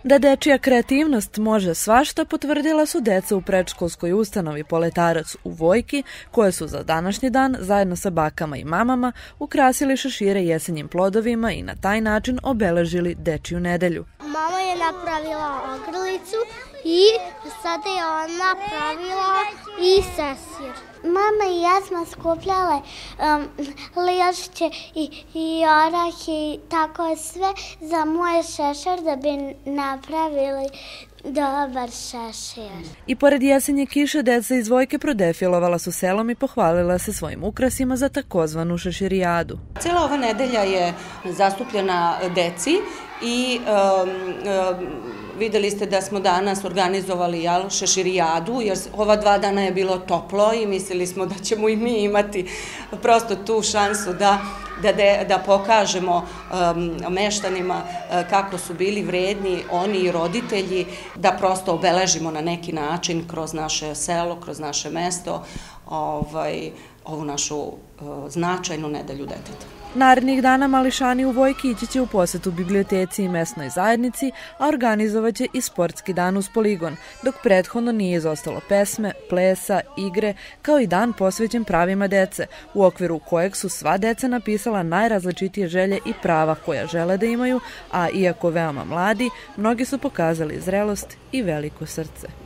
Da dečija kreativnost može svašta potvrdila su deca u predškolskoj ustanovi Poletarac u Vojki, koje su za današnji dan zajedno sa bakama i mamama ukrasili šešire jesenjim plodovima i na taj način obeležili dečiju nedelju. Mama je napravila ogrlicu i sada je ona napravila i sesir. Mama i ja smo skupljale lišće i orahe i tako sve za moje šešir da bi napravili dobar šešir. I pored jesenje kiše, deca iz Vojke prodefilovala su selom i pohvalila se svojim ukrasima za takozvanu šeširijadu. Cijela ova nedelja je zastupljena deci i videli ste da smo danas organizovali šeširijadu, jer ova 2 dana je bilo toplo i mislili smo da ćemo i mi imati prosto tu šansu da pokažemo meštanima kako su bili vredni oni i roditelji, da prosto obeležimo na neki način kroz naše selo, kroz naše mesto, ovu našu značajnu nedelju deteta. Narednih dana mališani u Vojki ići će u posetu biblioteci i mesnoj zajednici, a organizovaće i sportski dan uz poligon, dok prethodno nije izostalo pesme, plesa, igre, kao i dan posvećen pravima dece, u okviru kojeg su sva deca napisala najrazličitije želje i prava koja žele da imaju, a iako veoma mladi, mnogi su pokazali zrelost i veliko srce.